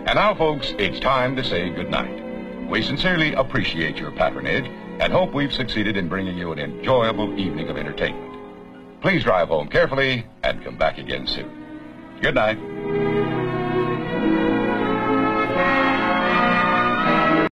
And now, folks, it's time to say goodnight. We sincerely appreciate your patronage and hope we've succeeded in bringing you an enjoyable evening of entertainment. Please drive home carefully and come back again soon. Good night.